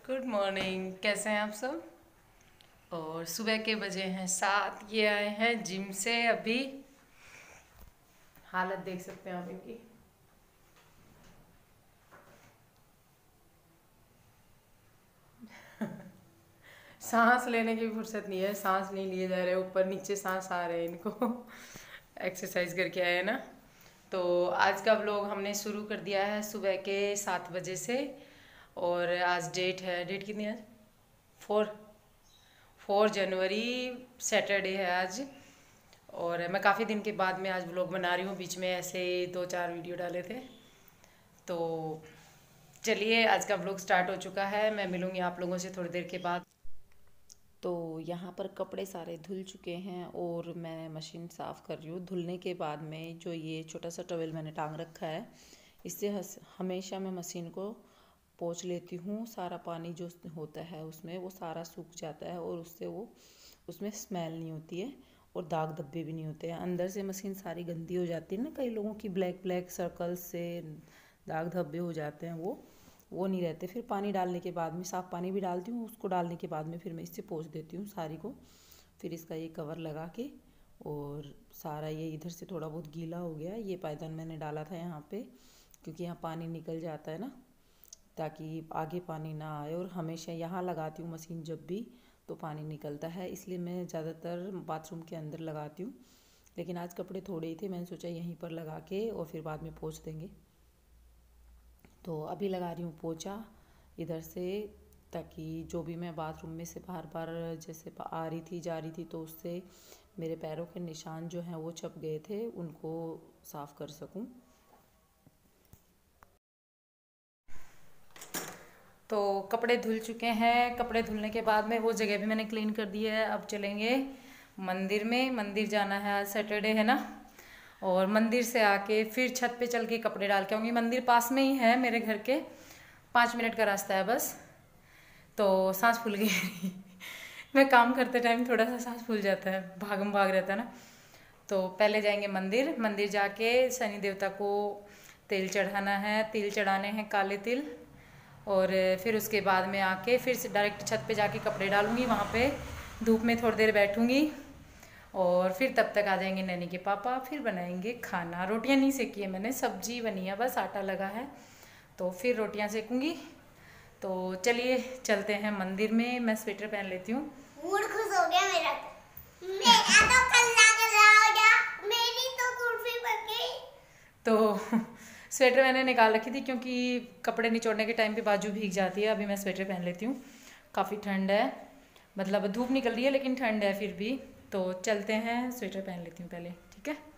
Good morning. कैसे हैं आप सब? और सुबह के बजे हैं 7। ये आए हैं जिम से अभी। हालत देख सकते हैं आप इनकी। सांस लेने की फुर्सत नहीं है, सांस नहीं लिए जा रहे, ऊपर नीचे सांस आ रहे हैं इनको। एक्सरसाइज करके आए हैं ना। तो आज का व्लॉग हमने शुरू कर दिया है सुबह के 7 बजे से। और आज डेट कितनी है आज? 4 जनवरी, सैटरडे है आज। और मैं काफ़ी दिन के बाद में आज व्लॉग बना रही हूँ। बीच में ऐसे 2-4 वीडियो डाले थे। तो चलिए, आज का व्लॉग स्टार्ट हो चुका है। मैं मिलूँगी आप लोगों से थोड़ी देर के बाद। तो यहाँ पर कपड़े सारे धुल चुके हैं और मैं मशीन साफ़ कर रही हूँ। धुलने के बाद में जो ये छोटा सा टॉवल मैंने टांग रखा है, इससे हमेशा मैं मशीन को पोंछ लेती हूँ। सारा पानी जो होता है उसमें वो सारा सूख जाता है और उससे वो उसमें स्मेल नहीं होती है और दाग धब्बे भी नहीं होते हैं। अंदर से मशीन सारी गंदी हो जाती है ना, कई लोगों की ब्लैक ब्लैक सर्कल्स से दाग धब्बे हो जाते हैं, वो नहीं रहते। फिर पानी डालने के बाद में साफ़ पानी भी डालती हूँ, उसको डालने के बाद में फिर मैं इससे पोंछ देती हूँ सारी को। फिर इसका ये कवर लगा के, और सारा ये इधर से थोड़ा बहुत गीला हो गया। ये पायदान मैंने डाला था यहाँ पे, क्योंकि यहाँ पानी निकल जाता है ना, ताकि आगे पानी ना आए। और हमेशा यहाँ लगाती हूँ मशीन जब भी तो पानी निकलता है, इसलिए मैं ज़्यादातर बाथरूम के अंदर लगाती हूँ। लेकिन आज कपड़े थोड़े ही थे, मैंने सोचा यहीं पर लगा के और फिर बाद में पोंछ देंगे। तो अभी लगा रही हूँ पोंछा इधर से, ताकि जो भी मैं बाथरूम में से बार बार जैसे आ रही थी जा रही थी तो उससे मेरे पैरों के निशान जो हैं वो छप गए थे, उनको साफ़ कर सकूँ। तो कपड़े धुल चुके हैं। कपड़े धुलने के बाद में वो जगह भी मैंने क्लीन कर दी है। अब चलेंगे मंदिर में। मंदिर जाना है, आज सैटरडे है ना। और मंदिर से आके फिर छत पे चल के कपड़े डाल के आऊँगी। मंदिर पास में ही है मेरे घर के, 5 मिनट का रास्ता है बस। तो सांस फूल गई। मैं काम करते टाइम थोड़ा सा सांस फूल जाता है, भागम भाग रहता है ना। तो पहले जाएंगे मंदिर। मंदिर जाके शनि देवता को तेल चढ़ाना है, तिल चढ़ाने हैं, काले तिल। और फिर उसके बाद में आके फिर से डायरेक्ट छत पे जाके कपड़े डालूंगी। वहाँ पे धूप में थोड़ी देर बैठूंगी और फिर तब तक आ जाएंगे नैनी के पापा। फिर बनाएंगे खाना। रोटियां नहीं सेकी है मैंने, सब्जी बनी है, बस आटा लगा है। तो फिर रोटियां सेकूंगी। तो चलिए चलते हैं मंदिर में। मैं स्वेटर पहन लेती हूँ। मूड खुश हो गया मेरा तो कल्ला हो गया, मेरी तो कुल्फी बन गई। तो स्वेटर मैंने निकाल रखी थी, क्योंकि कपड़े निचोड़ने के टाइम पे बाजू भीग जाती है। अभी मैं स्वेटर पहन लेती हूँ, काफ़ी ठंड है। मतलब धूप निकल रही है लेकिन ठंड है फिर भी। तो चलते हैं, स्वेटर पहन लेती हूँ पहले, ठीक है।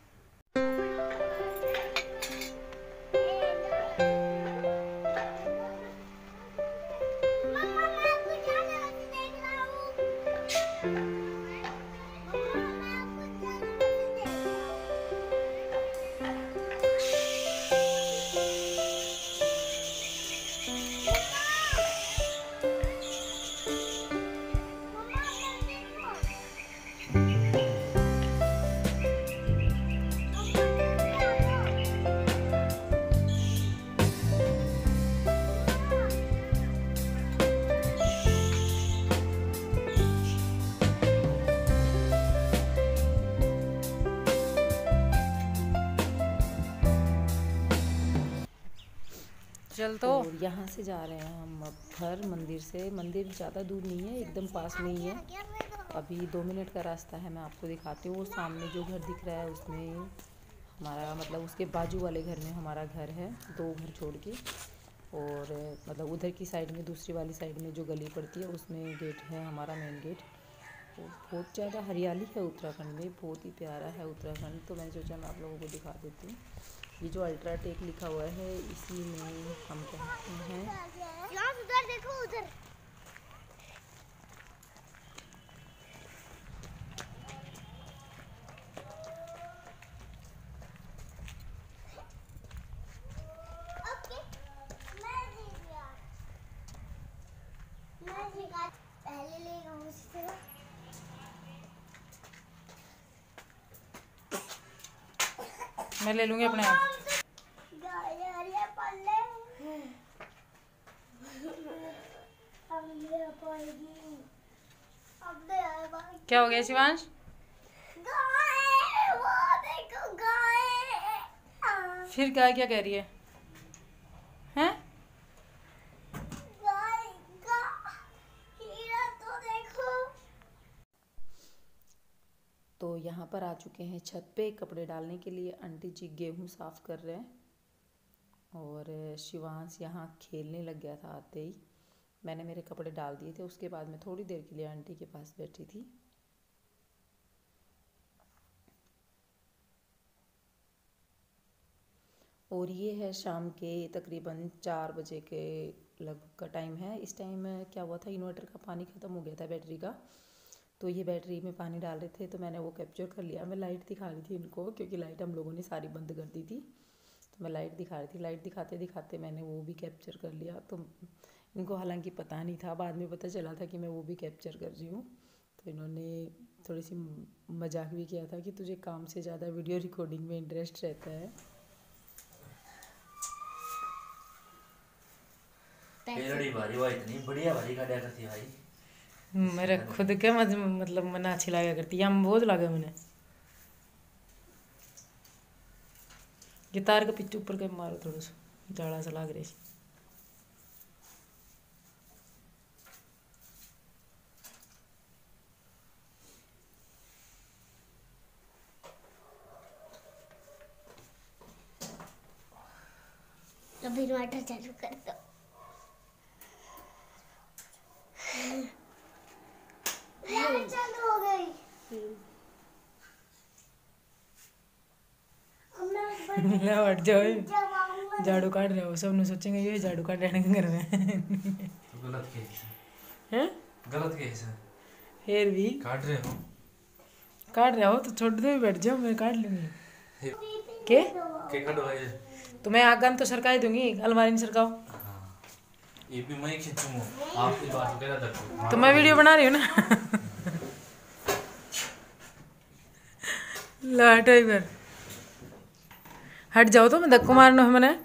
चल तो यहाँ से जा रहे हैं हम अब घर। मंदिर से, मंदिर ज़्यादा दूर नहीं है, एकदम पास में ही है। अभी 2 मिनट का रास्ता है। मैं आपको दिखाती हूँ। वो सामने जो घर दिख रहा है उसमें हमारा, मतलब उसके बाजू वाले घर में हमारा घर है, 2 घर छोड़ के। और मतलब उधर की साइड में, दूसरी वाली साइड में जो गली पड़ती है उसमें गेट है हमारा, मेन गेट। तो बहुत ज़्यादा हरियाली है उत्तराखंड में, बहुत ही प्यारा है उत्तराखंड। तो मैंने सोचा मैं आप लोगों को दिखा देती हूँ। ये जो अल्ट्राटेक लिखा हुआ है, इसी में हम कहते हैं। उधर देखो, उधर पहले लेगा मुझसे। मैं ले लूँगी अपने आप। हम क्या हो गया शिवांश? गाय, वो देखो गाय। फिर गाय क्या कह रही है? हैं? गाय का हीरा तो देखो। तो यहाँ पर आ चुके हैं छत पे कपड़े डालने के लिए। आंटी जी गेहूँ साफ कर रहे हैं और शिवांश यहाँ खेलने लग गया था आते ही। मैंने मेरे कपड़े डाल दिए थे, उसके बाद मैं थोड़ी देर के लिए आंटी के पास बैठी थी। और ये है शाम के तकरीबन 4 बजे के लगभग का टाइम है। इस टाइम क्या हुआ था, इन्वर्टर का पानी ख़त्म हो गया था बैटरी का, तो ये बैटरी में पानी डाल रहे थे तो मैंने वो कैप्चर कर लिया। मैं लाइट दिखा रही थी इनको क्योंकि लाइट हम लोगों ने सारी बंद कर दी थी, तो मैं लाइट दिखा रही थी। लाइट दिखाते दिखाते मैंने वो भी कैप्चर कर लिया। तो इनको हालांकि पता नहीं था, बाद में पता चला था कि मैं वो भी कैप्चर कर रही हूँ। तो इन्होंने थोड़ी सी मजाक भी किया था कि तुझे काम से ज़्यादा वीडियो रिकॉर्डिंग में इंटरेस्ट रहता है। इतनी बढ़िया भारी काटा करती भाई। मेरे खुद के मतलब मन अच्छी लगा करती है, हम बहुत लगे मैंने गिटार के पिच ऊपर के मारो थोड़ा सा जाड़ा सा लग रही। अभी इन्वर्टर चालू कर दो। चालू हो गई। हट जाओ, झाड़ू काट रहे हो, सब ने सोचेंगे ये झाड़ू काट रहे हैं घर में। तो गलत केस हैं? गलत केस है। फिर भी काट रहे हो, काट रहे हो तो छोड़ दो, बैठ जाओ, मैं काट लूंगी। के काटो भाई। तो मैं आगन तो सरका ही दूंगी, अलमारी नहीं सरकाओ। ये भी मैं खींचूंगा, आप इस बात को कहना तक तो मैं वीडियो बना रही हूँ ना। लाटो इधर हट जाओ, तो मैं धक्को मारना है मैंने।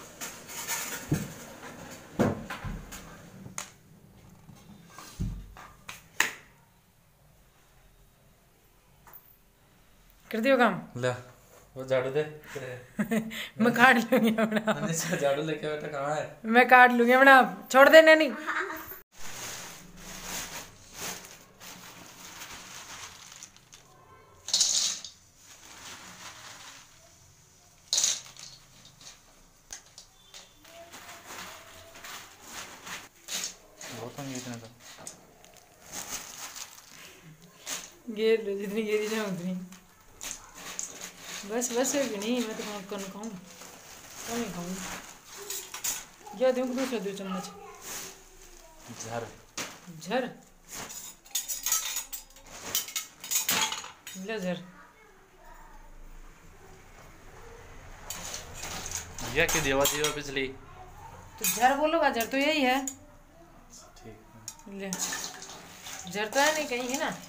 कर दियो काम। ले वो झाड़ू दे। मैं काट लूंगी अपना। झाड़ू लेके बैठा कहाँ है? मैं काट लूंगी अपना, छोड़ देना नहीं। गेर लो जितनी गेरी जाए उतनी। बस बस होगी नहीं, मैं तो कौन खाऊँ, कौन नहीं खाऊँ। क्या दूँ, दूसरा 2 चम्मच झर झर ले झर। ये क्या देवा देवा बिजली। तो झर बोलोगा, झर तो यही है। ठीक ले झर तो है नहीं कहीं, है ना।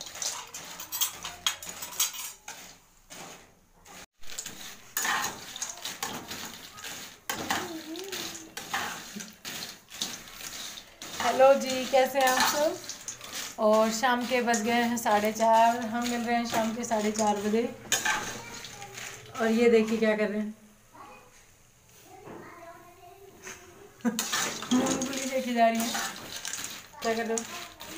हेलो जी, कैसे हैं आप सब। और शाम के बज गए हैं 4:30, हम मिल रहे हैं शाम के 4:30 बजे। और ये देखिए क्या कर रहे हैं। मूंगफली देखी जा रही है, क्या कर रहे हो।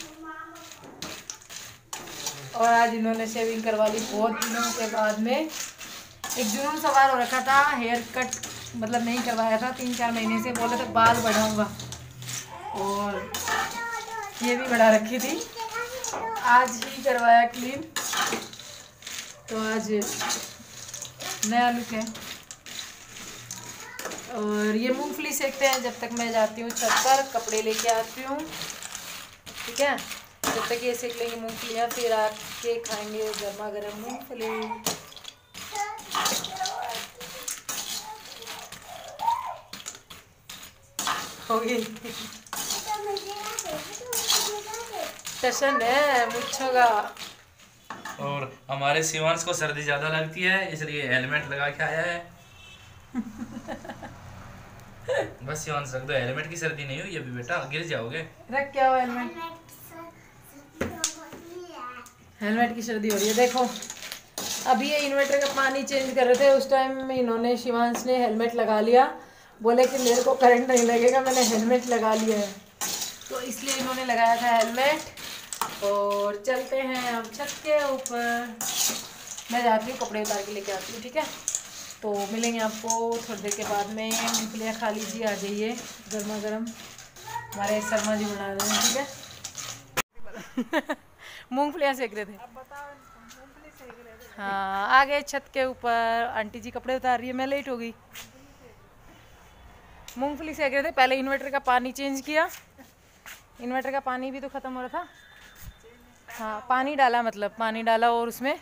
और आज इन्होंने शेविंग करवा ली बहुत दिनों के बाद में। एक जुनून सवार हो रखा था, हेयर कट मतलब नहीं करवाया था 3-4 महीने से, बोले तो बाल बढ़ाऊंगा, और ये भी बढ़ा रखी थी। आज ही करवाया क्लीन, तो आज नया लुक है। और ये मूंगफली सेकते हैं जब तक मैं जाती हूँ छत पर, कपड़े लेके आती हूँ, ठीक है। जब तक ये सेक लेंगे मूंगफलियाँ, फिर आके खाएंगे गर्मा गर्म मूंगफली। होगी टशन है मुच्छों का। और हमारे शिवांश को सर्दी ज्यादा लगती है, इसलिए हेलमेट लगा के आया है। बस शिवांश रख दो, हेलमेट की सर्दी नहीं हुई अभी बेटा, गिर जाओगे। रख क्या हो हेलमेट, हेलमेट की सर्दी हो रही है। देखो अभी ये इन्वर्टर का पानी चेंज कर रहे थे, उस टाइम में इन्होंने शिवांश ने हेलमेट लगा लिया, बोले कि मेरे को करंट नहीं लगेगा, मैंने हेलमेट लगा लिया है, तो इसलिए इन्होंने लगाया था हेलमेट। और चलते हैं अब छत के ऊपर, मैं जाती हूँ कपड़े उतार के लेके आती हूँ, ठीक है। तो मिलेंगे आपको थोड़ी देर के बाद में। मूँगफलियाँ खा लीजिए, आ जाइए गर्मा गर्म, हमारे शर्मा जी बना रहे हैं, ठीक है। मूँगफलियाँ सेक रहे थे। हाँ आ गए छत के ऊपर, आंटी जी कपड़े उतार रही है, मैं लेट हो गई। मूंगफली सेक रहे थे, पहले इन्वर्टर का पानी चेंज किया, इन्वर्टर का पानी भी तो ख़त्म हो रहा था। हाँ पानी डाला, मतलब पानी डाला और उसमें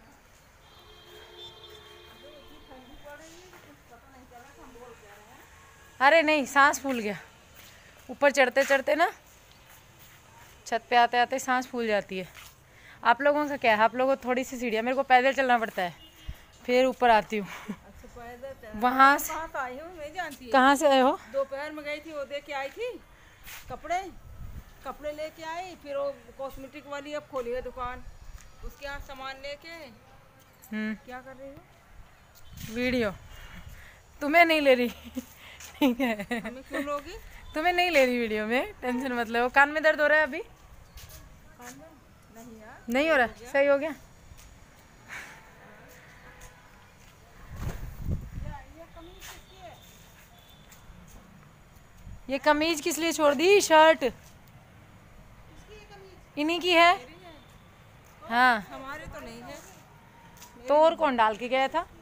अरे नहीं सांस फूल गया, ऊपर चढ़ते चढ़ते ना छत पे आते आते सांस फूल जाती है। आप लोगों का क्या है, आप लोगों को थोड़ी सी सीढ़ियाँ, मेरे को पैदल चलना पड़ता है, फिर ऊपर आती हूँ। वहाँ से आई हूँ, मैं जानती है। कहाँ से आए हो? दोपहर में गई थी, वो दे के आई थी कपड़े लेके आई, फिर वो कॉस्मेटिक वाली अब खोली है दुकान, उसके यहाँ सामान लेके। क्या कर रही हो? वीडियो। तुम्हें नहीं ले रही। ठीक है, हमें क्यों लोगी? तुम्हें नहीं ले रही वीडियो में, टेंशन मत लो। कान में दर्द हो रहा है अभी? नहीं यार, नहीं हो रहा, सही हो गया। ये कमीज किस लिए छोड़ दी? शर्ट इन्हीं की है। हाँ हमारे तो नहीं है। तो और कौन डाल के गया था?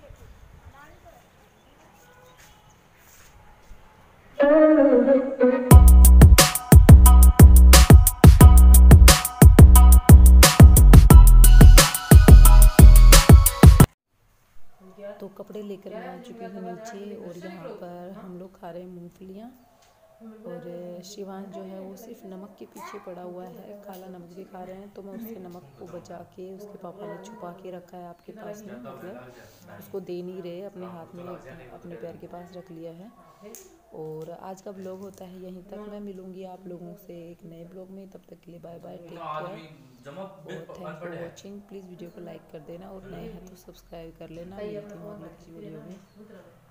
तो कपड़े लेकर मैं आ चुकी हूँ नीचे, और यहाँ पर हम लोग खा रहे हैं मूंगफलियाँ। और शिवांश जो है वो सिर्फ नमक के पीछे पड़ा हुआ है, काला नमक भी खा रहे हैं, तो मैं उससे नमक को बचा के, उसके पापा ने छुपा के रखा है आपके पास में, मतलब उसको दे नहीं रहे, अपने हाथ में अपने पैर के पास रख लिया है। और आज का ब्लॉग होता है यहीं तक, मैं मिलूँगी आप लोगों से एक नए ब्लॉग में, तब तक के लिए बाय बाय, टेक केयर और thanks for watching. Please video को लाइक कर देना, और नए हैं तो सब्सक्राइब कर लेना। मिलती हूँ अगले किसी वीडियो में।